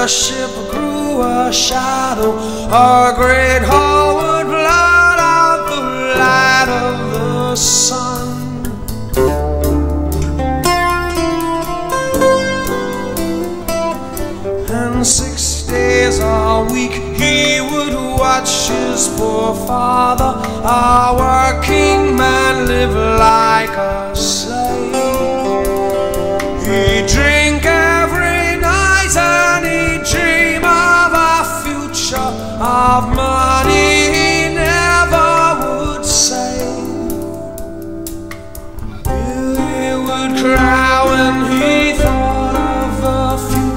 the ship grew a shadow, a great hull would blot out the light of the sun. And 6 days a week he would watch his poor father, a working man, live like a slave. He'd drink every night and he'd dream of a future of money he never would save. Billy would cry when he thought of the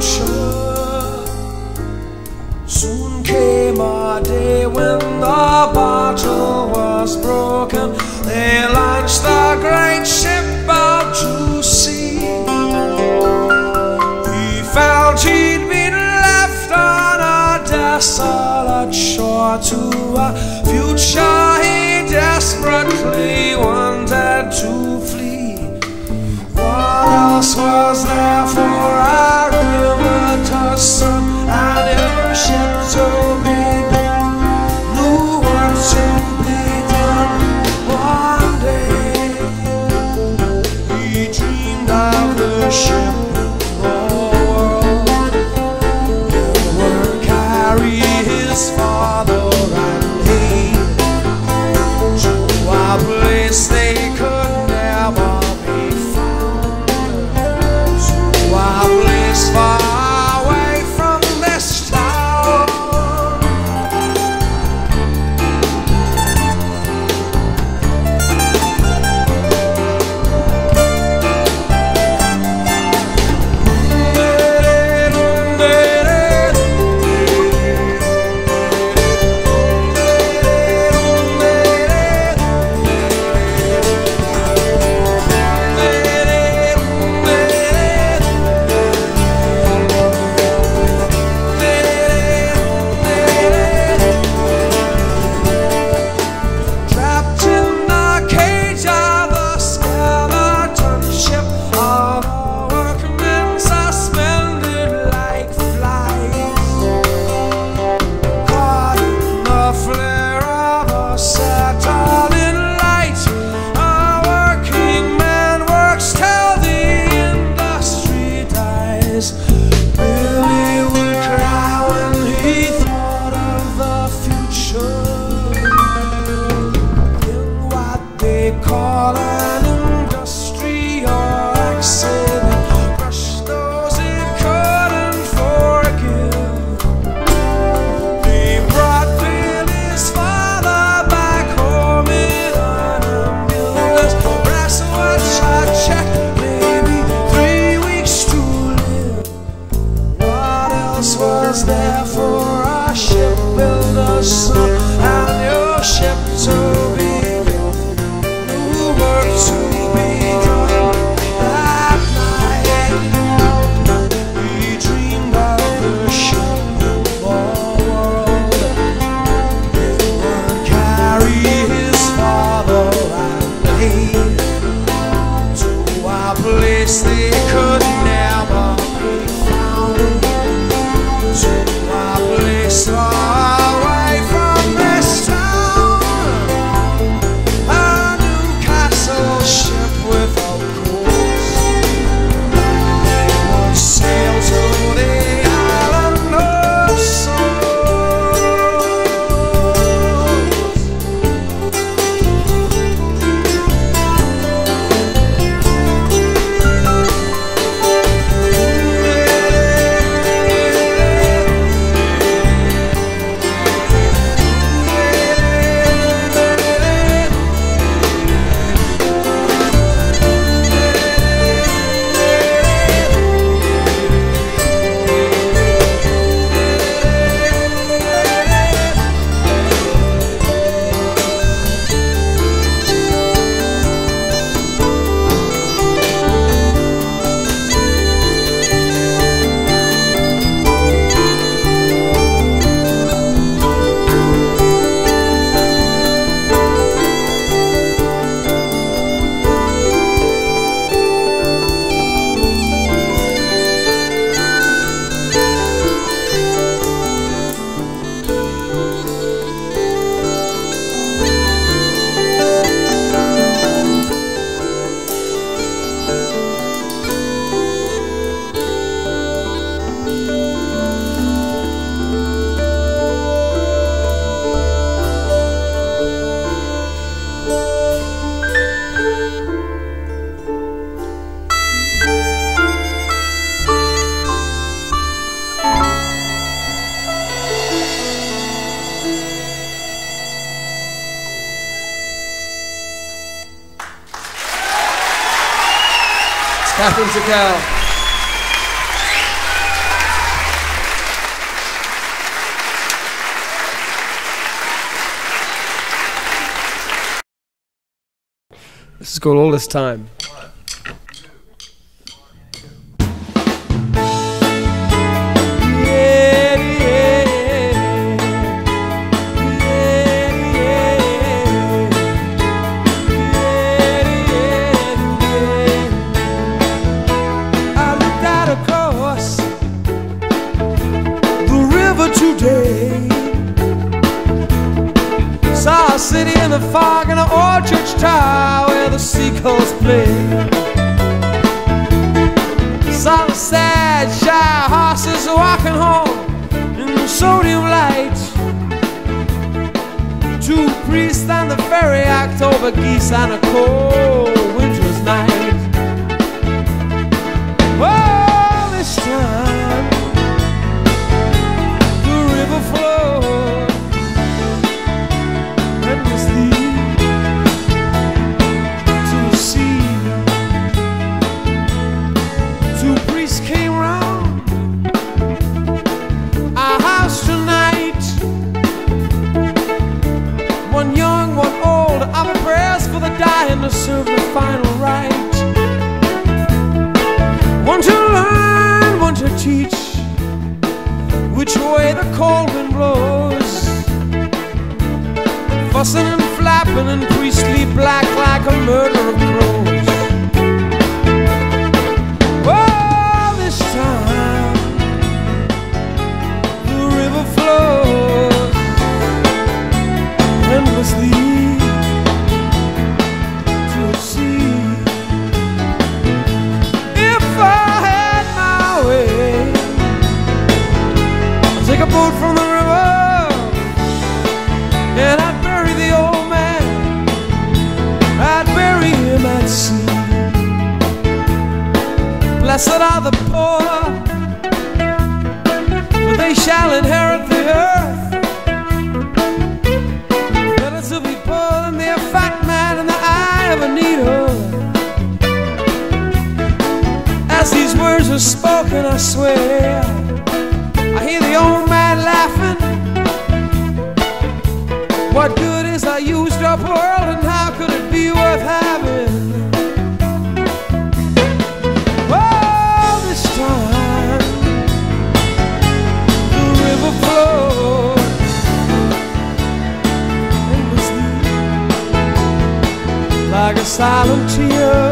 future. Soon came a day when the bottle was broken. They launched the great ship out to sea. He felt he'd been left on a desolate shore to a future he desperately wanted to flee. What else was there for a rivetous son and a ship to be built? New work to be done one day. He dreamed of the ship his father and he to a place they could never be found, to a place far away from this town. Was there for a shipbuilder's son and your ship to be built, new work to be done that night. He dreamed of the ship forward. It would carry his father and me to a place they could never be found. To a place far away from this town, a new castle ship without course. They would sail to the island of souls. Catherine Tickell. This is called All This Time. Saw a city in the fog and an old church tower where the seagulls play. Saw the sad, shy horses walking home in the sodium light. Two priests on the ferry, October geese on a cold winter's night. All this time the river flowed endlessly to the sea. Two priests came round our house tonight. One young, one old, our prayers for the dying to serve the final rite. One to learn, one to teach which way the cold wind blows. Fussing and flapping in priestly black like a murder of crows. All this time the river flows endlessly to the sea. If I had my way, I'd take a boat from the river and I'd bury the old man. I'd bury him at sea. Blessed are the poor, for they shall inherit the earth. Better to be poor than be a fat man in the eye of a needle. As these words are spoken, I swear I hear the old man laughing. What good is a used up world, and how could it be worth having? All this time the river flows endlessly like a silent tear.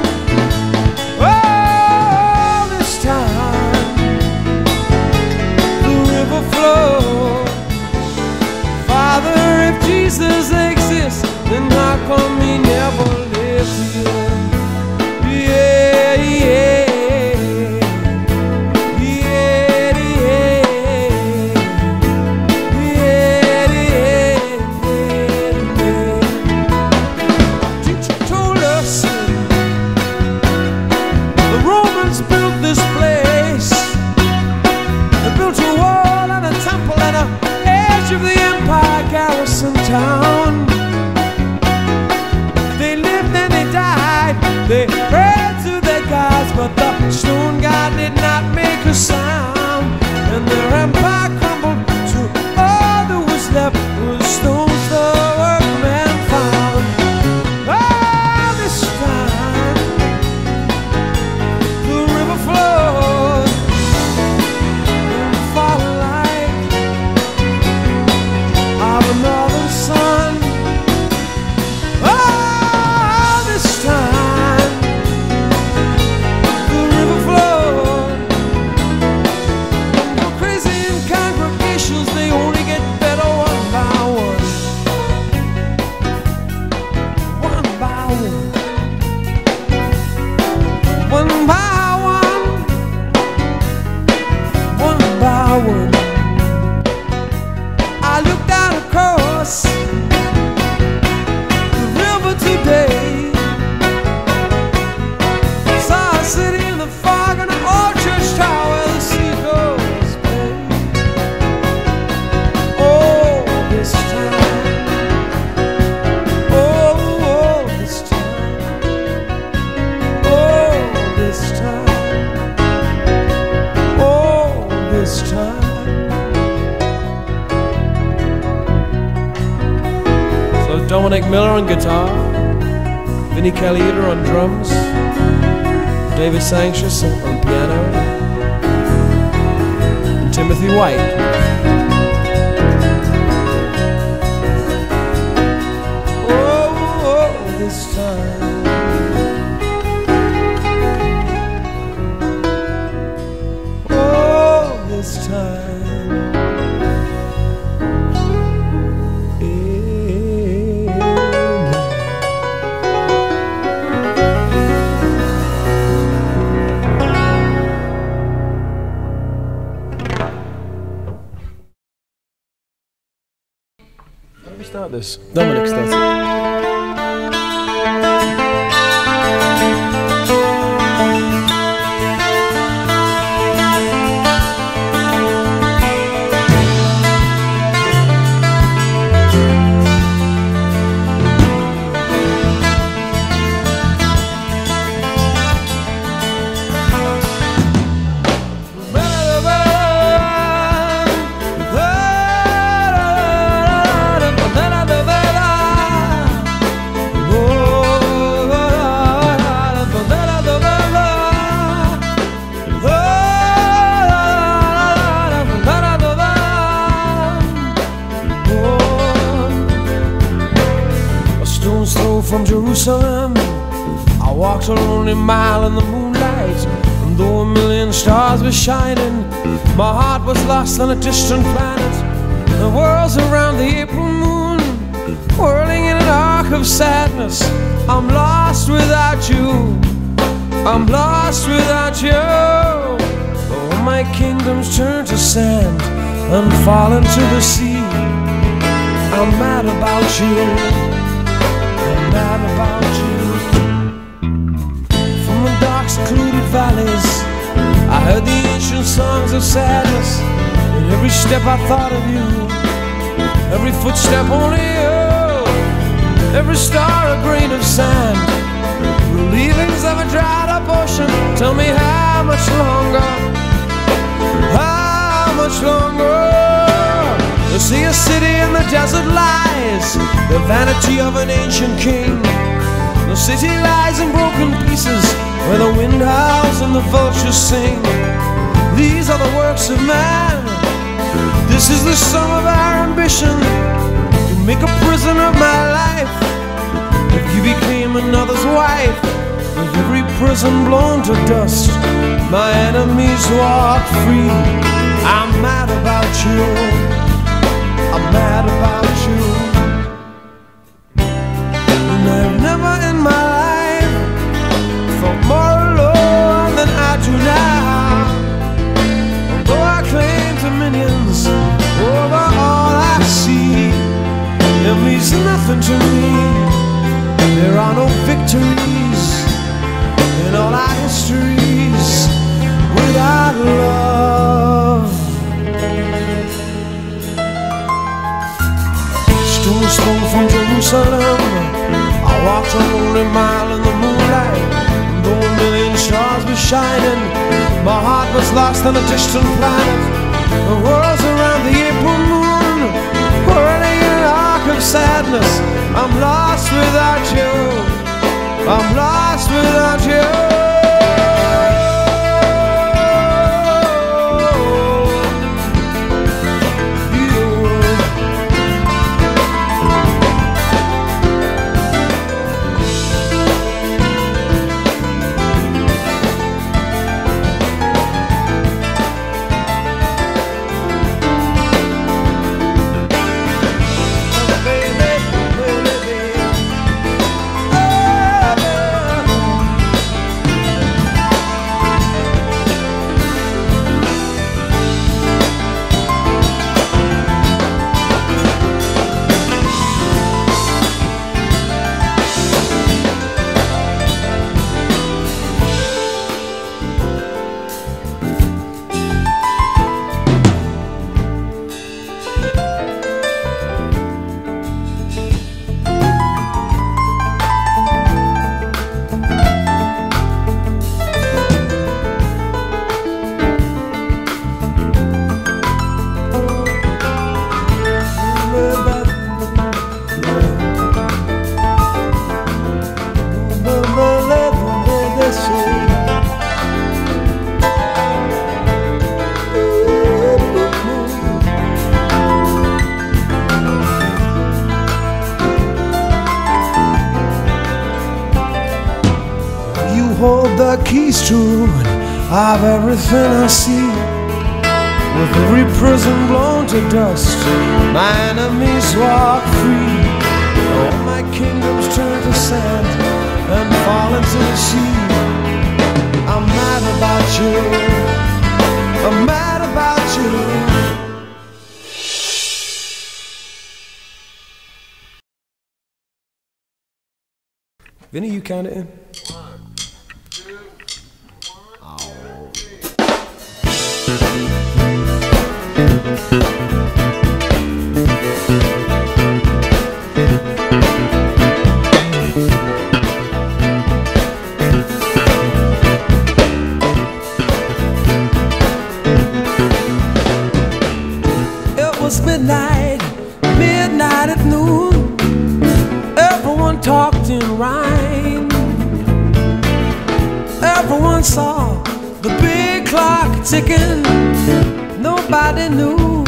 All this time the river flows. Father, if Jesus exists, then how come he never lives here? Yeah, yeah, yeah, yeah, yeah, yeah. Teacher told us the Romans built this place. They built a wall and a temple and a edge of the empire garrison town. Dominic Miller on guitar, Vinnie Caliuta on drums, David Sanchez on piano, and Timothy White. Oh, this time. Oh, this time. Start this. Dominic starts it. From Jerusalem, I walked a lonely mile in the moonlight, and though a million stars were shining, my heart was lost on a distant planet. The world's around the April moon, whirling in an arc of sadness. I'm lost without you, I'm lost without you. Oh, my kingdoms turn to sand and fall into the sea. I'm mad about you, mad about you. From the dark secluded valleys, I heard the ancient songs of sadness. In every step I thought of you, every footstep only you, every star a grain of sand, the leavings of a dried up ocean. Tell me how much longer, how much longer? To see a city in the desert lies, the vanity of an ancient king. The city lies in broken pieces, where the wind howls and the vultures sing. These are the works of man, this is the sum of our ambition, to make a prison of my life. If you became another's wife, with every prison blown to dust, my enemies walk free. I'm mad about you, I'm mad about you. And I've never in my life felt more alone than I do now. Although I claim dominions over all I see, it means nothing to me. There are no victories in all our histories without love. Stones thrown from Jerusalem, I walked a lonely mile in the moonlight, and though a million stars were shining, my heart was lost on a distant planet. The world's around the April moon, whirling in an arc of sadness. I'm lost without you, I'm lost without you. hold the keys to ruin of everything I see. With every prison blown to dust, my enemies walk free. All my kingdoms turn to sand and fall into the sea. I'm mad about you, I'm mad about you. Vinny, you count it in? 1, 2, 1, 2. It was midnight at noon. Everyone talked in rhyme. Everyone saw the big clock ticking. Nobody knew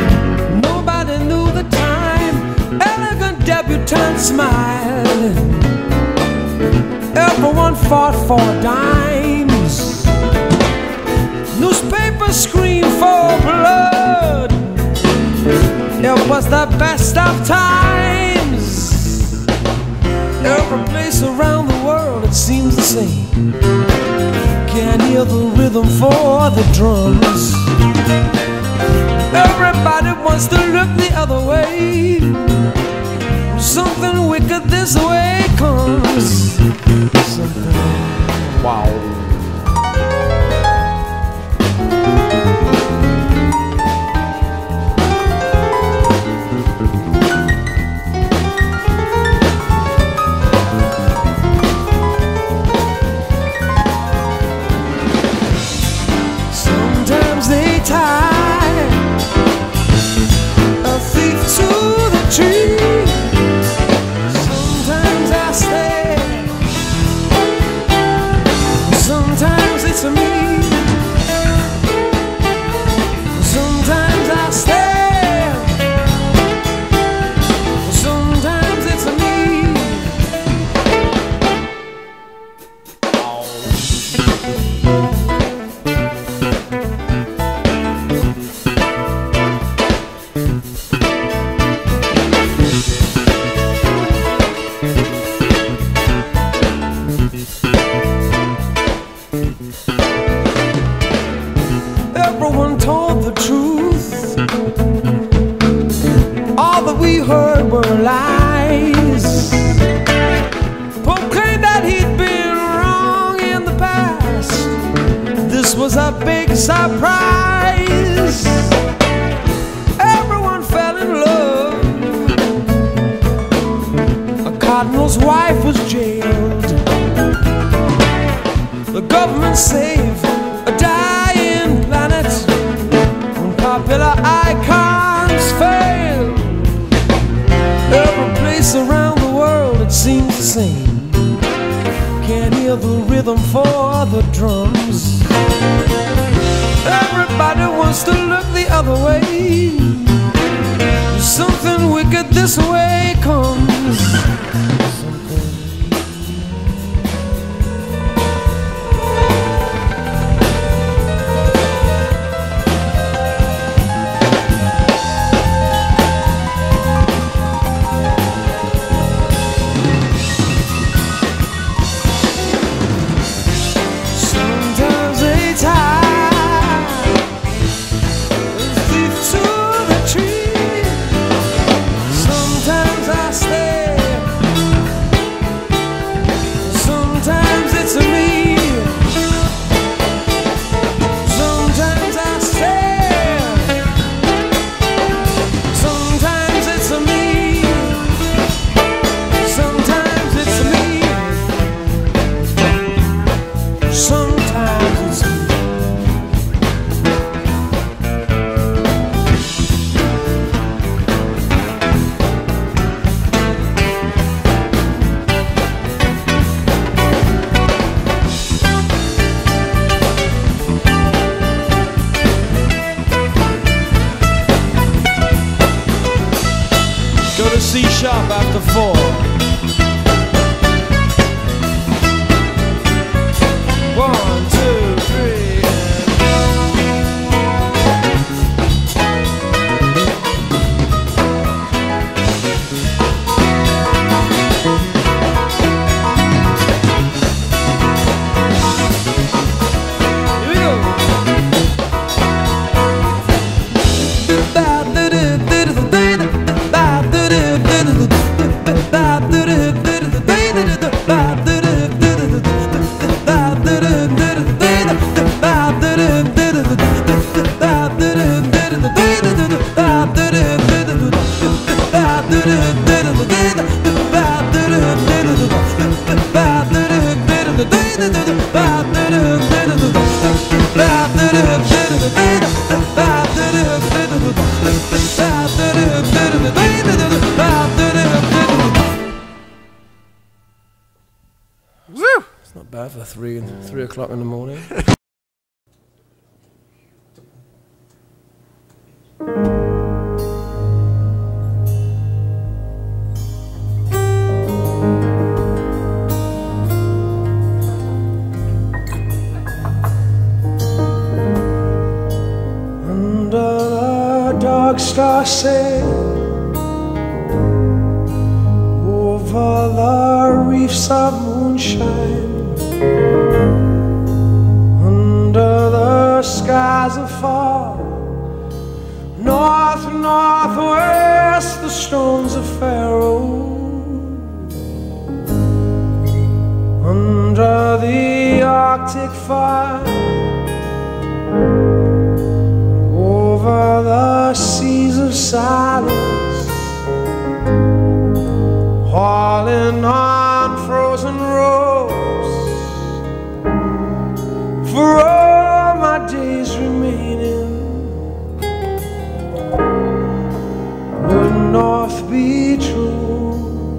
the time. Elegant debutante smiled. Everyone fought for dimes. Newspapers screamed for blood. It was the best of times. Every place around the world it seems the same. Can't hear the rhythm for the drums. Everybody wants to look the other way. Something wicked this way comes. Something, wow. They tie a thief to the tree. Sometimes I stay, sometimes it's me. Sometimes I stay, sometimes it's me. Everyone told the truth. All that we heard were lies. Pope claimed that he'd been wrong in the past. This was a big surprise. Everyone fell in love. A cardinal's wife was jailed. The government saved a dying planet. When popular icons fail, every place around the world it seems the same. Can't hear the rhythm for the drums. Everybody wants to look the other way. Something wicked this way comes. C sharp after 4. It's not bad for 3 o'clock in the morning. Star sail over the reefs of moonshine, under the skies afar, north, northwest, the stones of Pharaoh, under the Arctic fire, over the seas of silence, hauling on frozen ropes, for all my days remaining, would north be true,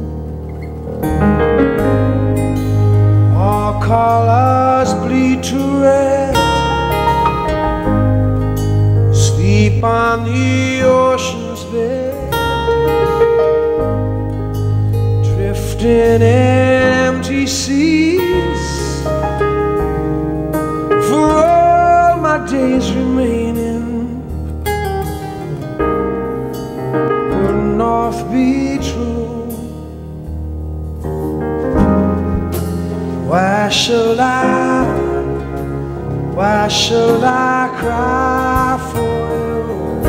all colors bleed to red, sleep on the ocean's bed, drifting in empty seas, for all my days remaining, would north be true. Why should I cry for you?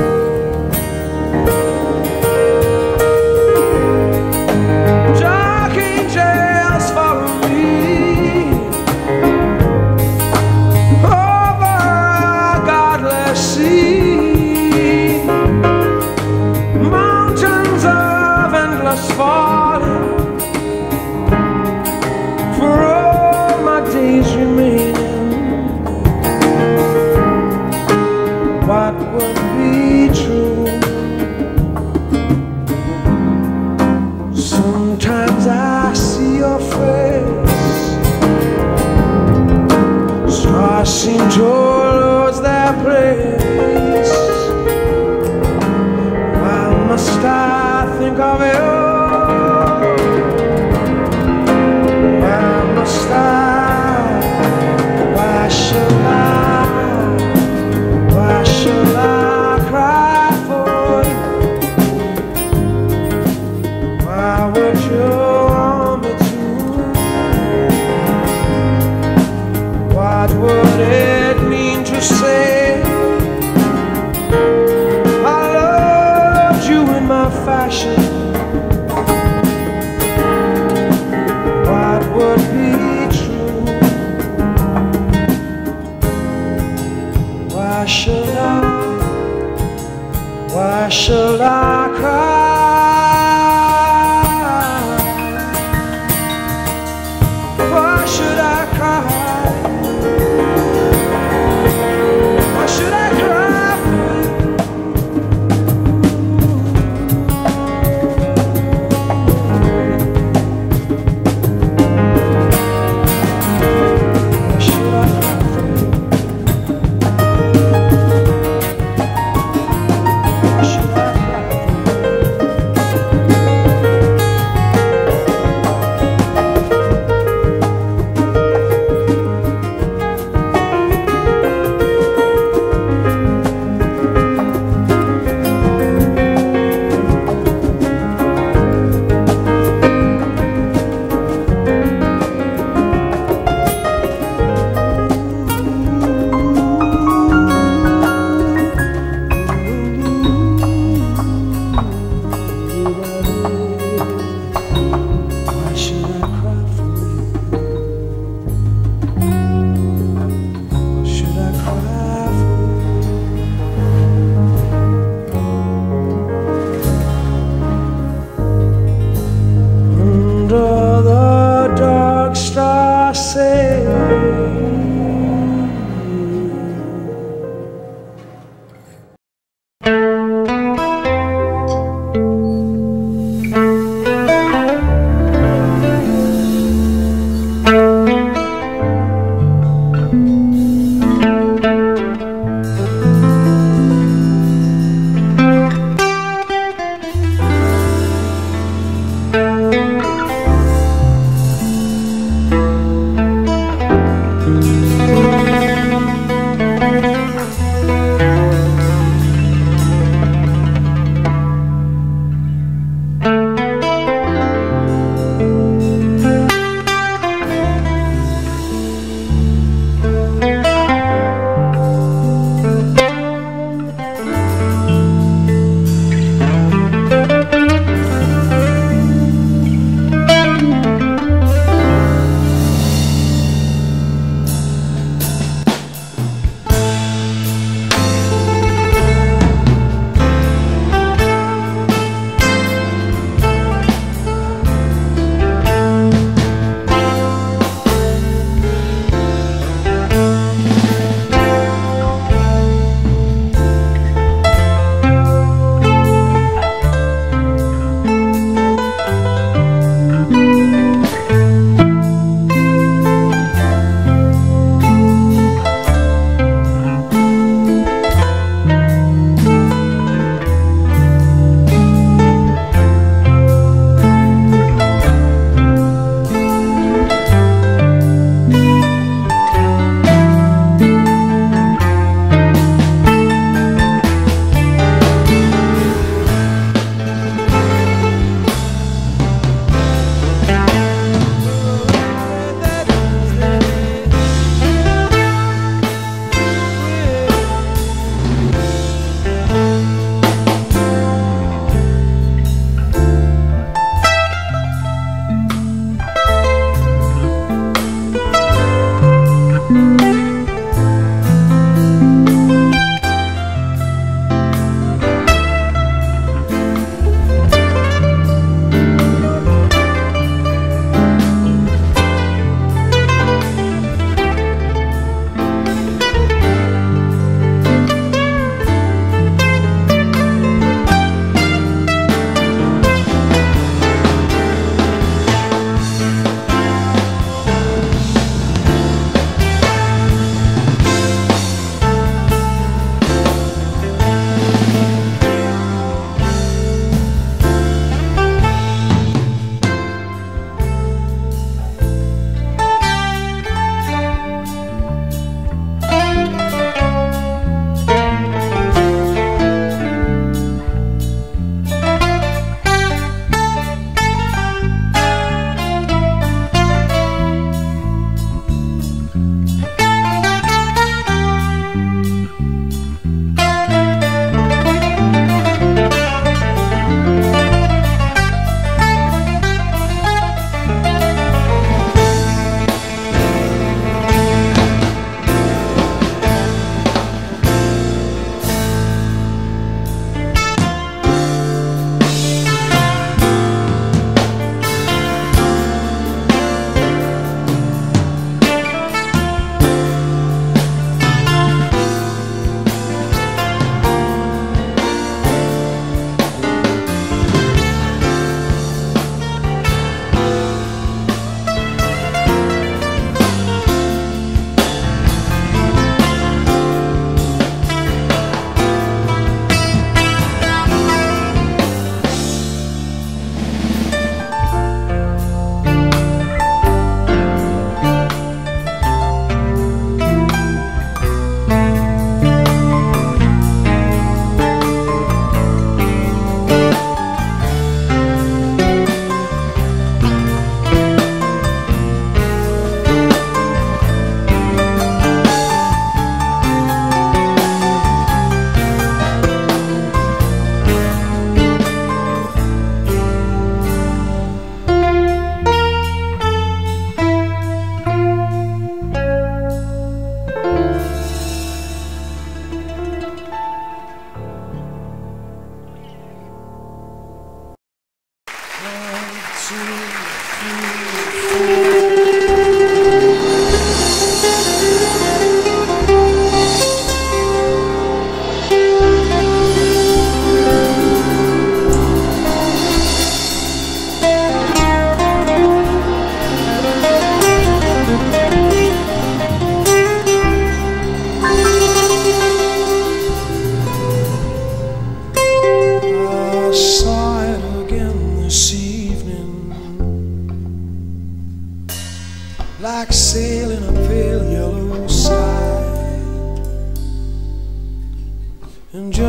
Dark angels follow me over a godless sea, mountains of endless falling, for all my days remaining, what would be true? Sometimes I see your face, stars seem to lose their place. Why must I think of you? Why must I? Why should I? Why should I cry for you? Why would you want me to? What would it mean to say I loved you in my fashion? What would be true? Why should I cry? Why should I cry? Why should I cry for you? Why should I cry for you? Why should I cry? say.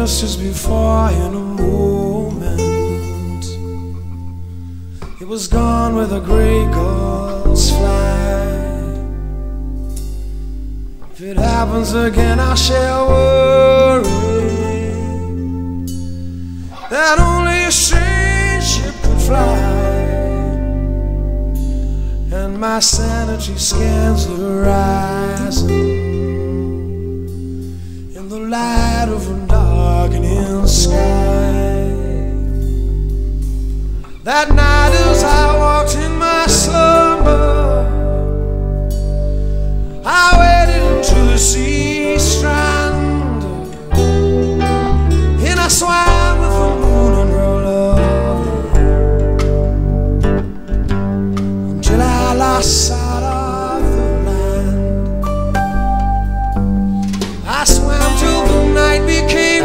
just as before in a moment. It was gone where the gray gulls fly. If it happens again, I shall worry that only a strange ship could fly. And my sanity scans the horizon in the light of a darkening sky. That night as I walked in my slumber, I waded into the sea strand, and I swam with the moon and her love until I lost sight of the land. I swam till the night became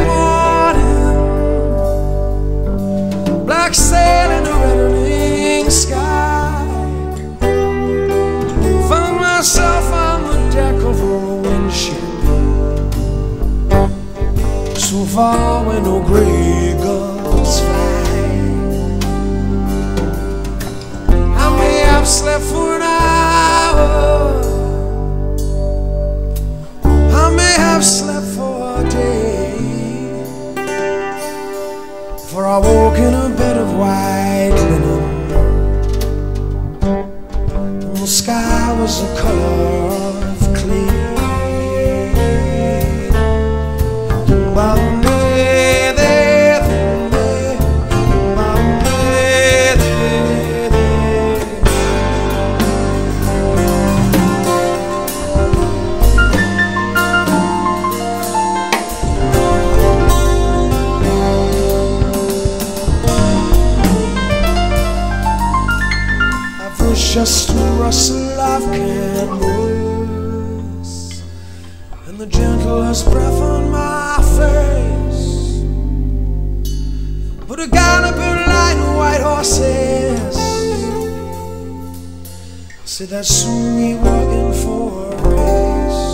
morning, black sail in a reddening sky. Found myself on the deck of a windship, so far where no gray gulls fly. I may have slept for an hour, I may have slept for a day, for I woke in a bed of white linen. The sky was a color of clay. Just a rustle of canvas and the gentlest breath on my face. Put a gallop in line of white horses, said that soon we were in for a race.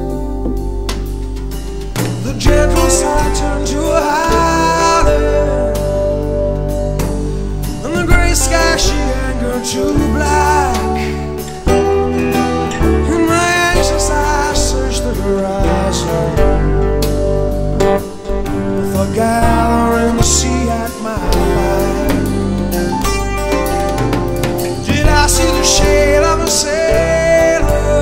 The gentle side turned to a howling, and the gray sky she angered to black. In my anxious eyes searched the horizon, with a gathering sea at my back. Did I see the shade of a sailor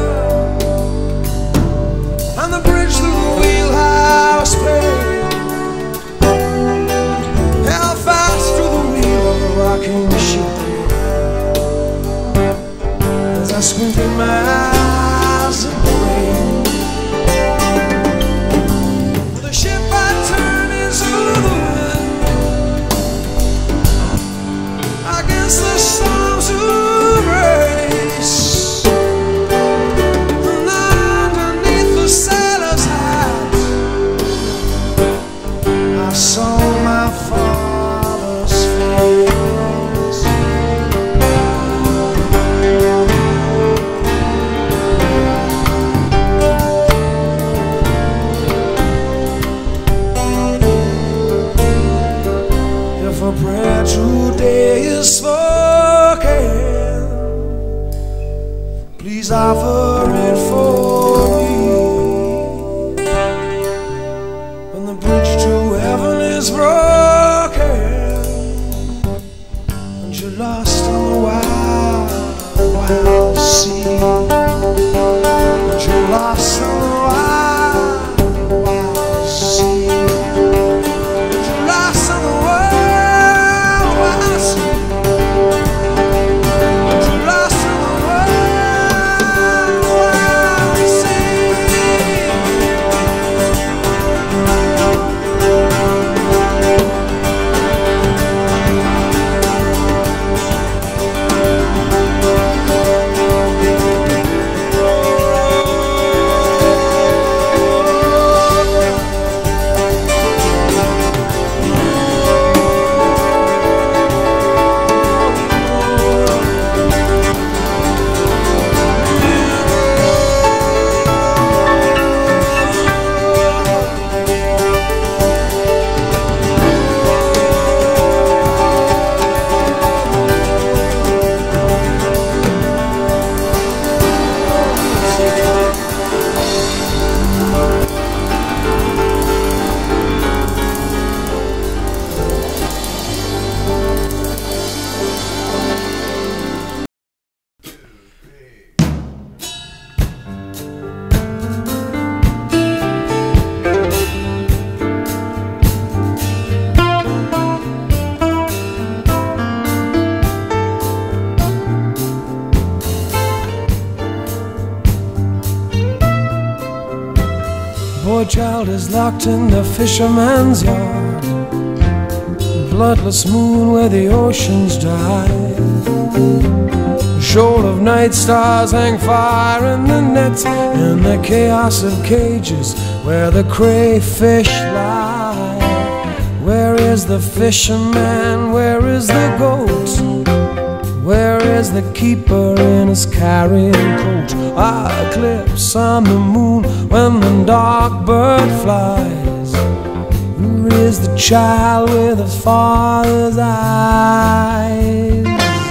boy child is locked in the fisherman's yard, bloodless moon where the oceans die. A shoal of night stars hang fire in the nets, in the chaos of cages where the crayfish lie. Where is the fisherman? Where is the goat? Where is the keeper in his carrion coat? Ah, eclipse on the moon when the dark bird flies. Who is the child with the father's eyes?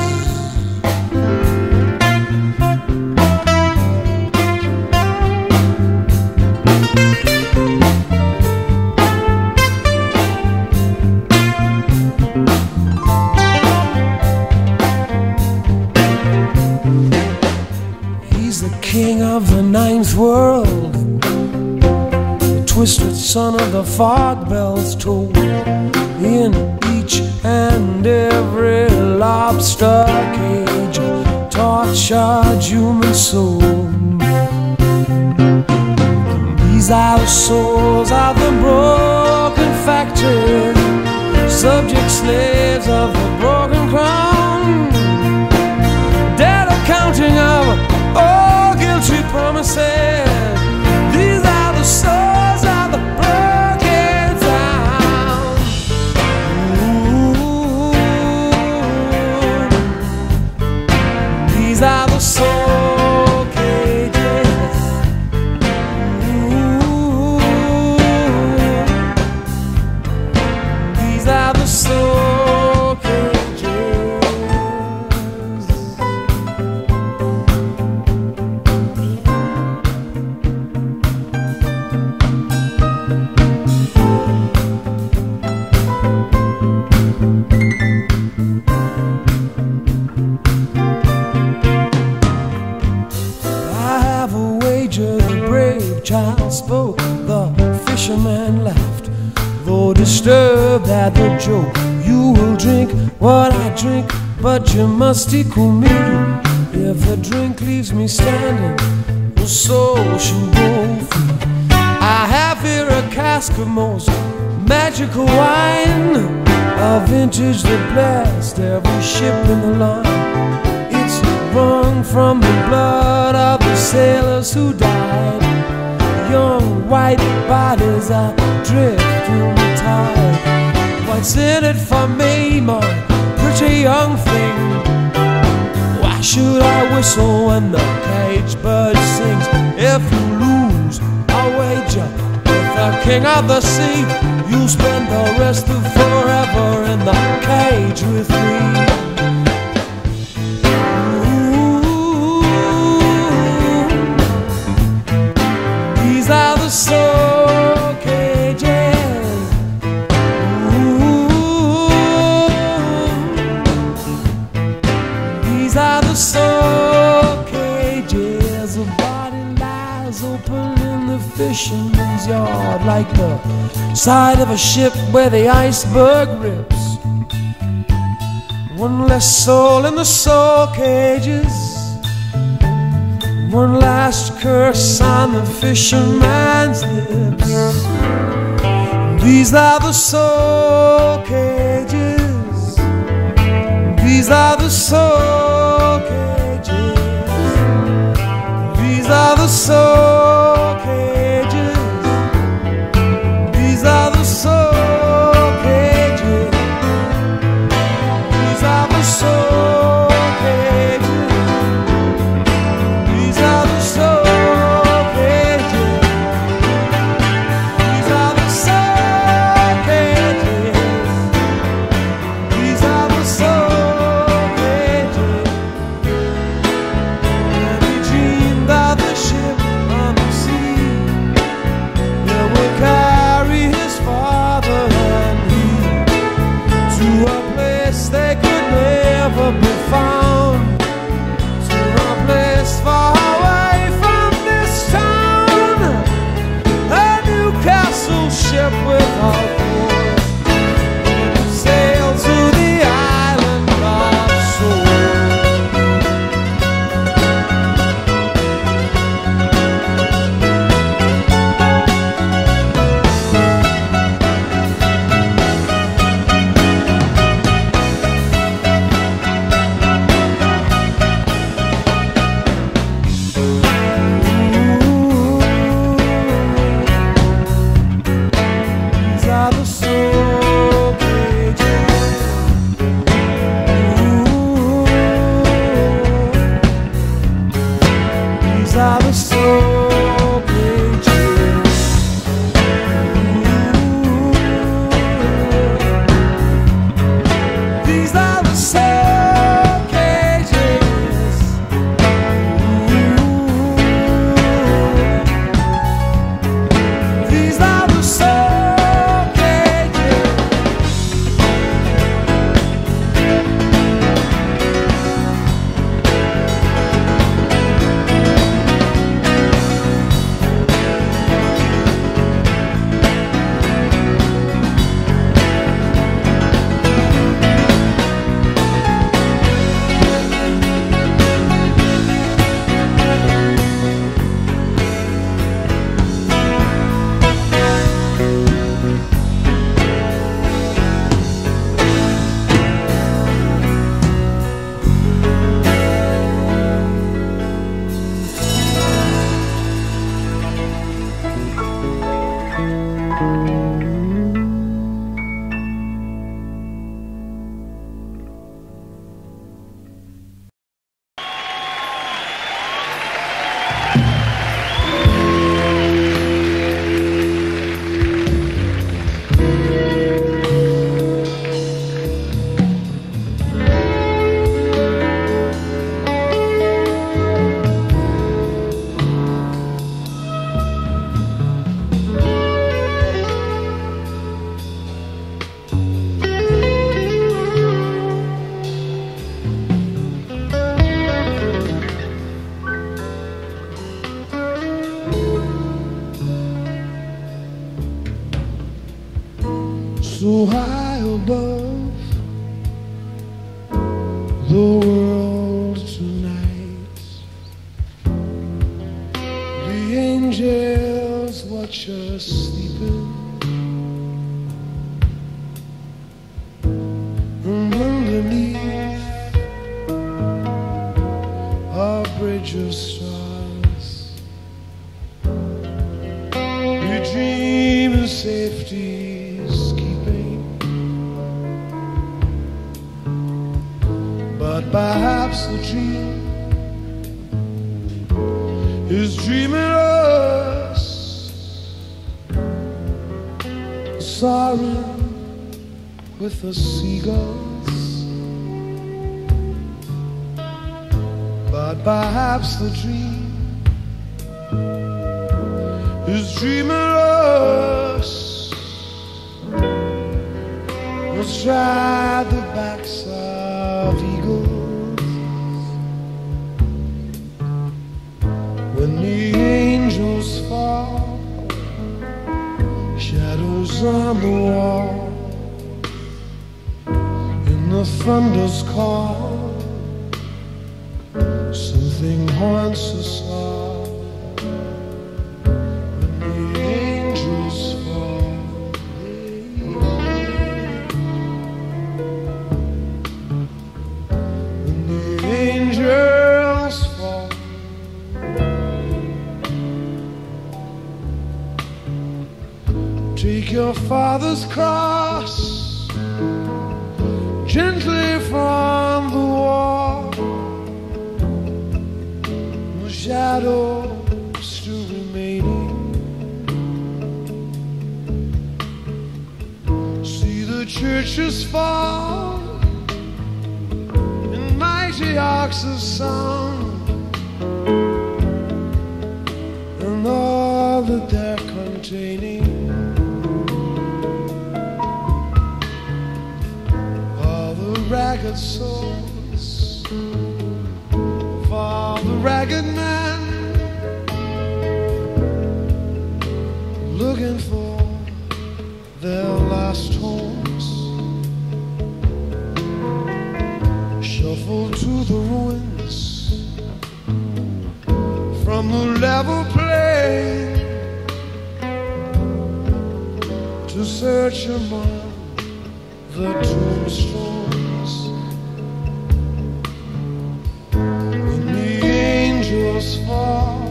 King of the ninth world, the twisted son of the fog bells toll in each and every lobster cage, tortured human soul. These are the souls of the broken factory, subject slaves of the broken crown, dead accounting of all guilty promises. These are the souls of the broken down. Ooh, these are the soul cages. Ooh, these are the soul cages. Child spoke, the fisherman laughed, though disturbed at the joke. You will drink what I drink, but you must equal me. If the drink leaves me standing, the soul shall go free. I have here a cask of most magical wine, a vintage that blessed every ship in the line. It's wrung from the blood of the sailors who died. Young white bodies are drifting the tide. What's in it for me, my pretty young thing? Why should I whistle when the cage bird sings? If you lose, I'll wager with the king of the sea, you'll spend the rest of forever in the cage with me. These are the soul cages. Ooh, these are the soul cages. A body lies open in the fisherman's yard, like the side of a ship where the iceberg rips. One less soul in the soul cages, one last curse on the fisherman's lips. These are the soul cages. These are the soul cages. These are the soul cages. These are the soul cages. These are the soul cages. These are the soul cages. These are the soul cages. These are the soul cages. And he dreamed of the ship the soul cages. These are the soul cages. These are the soul cages. So high above the world tonight, the angels watch us sleeping, and underneath our bridge of stars, we dream of safety. But perhaps the dream is dreaming us, soaring with the seagulls. But perhaps the dream is dreaming us, astride the backs of eagles. When the angels fall, shadows on the wall, and the thunder's call, something haunts us all. When the angels fall, when the angels fall, take your father's cross gently from the wall, the shadow still remaining. See the churches fall in mighty arcs of sound, and all that they're containing. Ragged souls for the ragged man, looking for their last homes, shuffle to the ruins from the level plain, to search among the tombstones. Fall,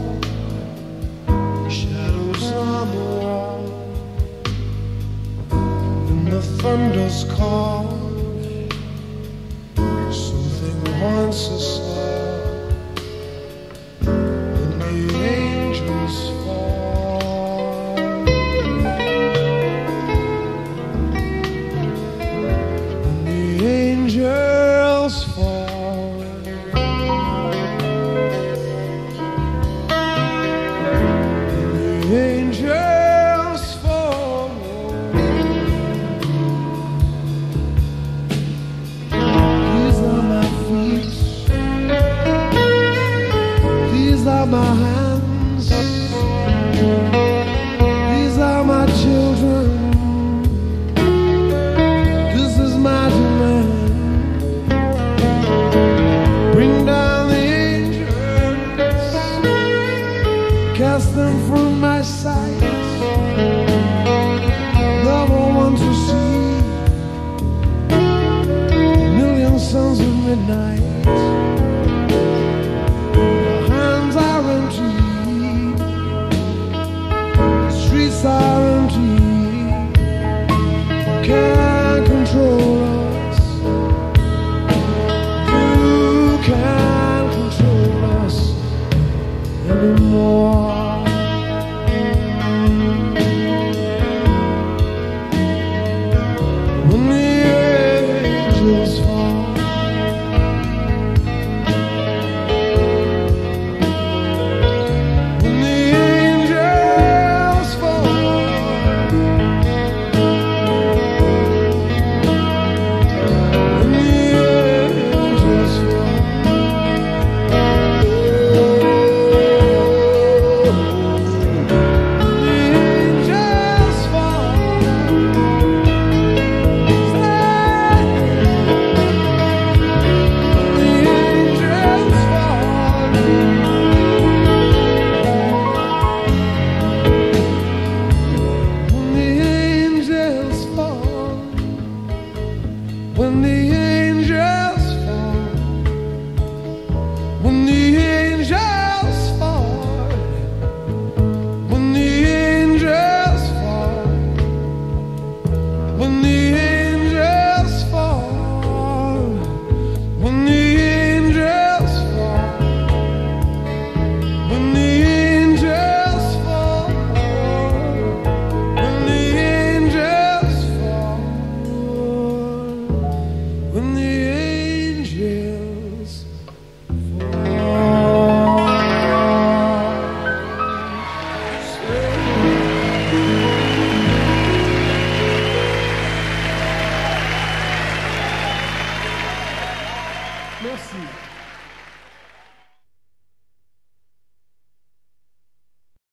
shadows on the wall, and the thunder's call, something haunts us all. And the them from my sight. Never want to see a million suns of midnight. The hands are empty, the streets are empty. Can't control us. You can't control us anymore. When the angels fall, when the angels fall, when the angels fall. When the angels fall, when the angels fall, when the angels fall, when the angels fall, when the angels fall, when the angels fall, when the angels fall. When the angels fall. Merci.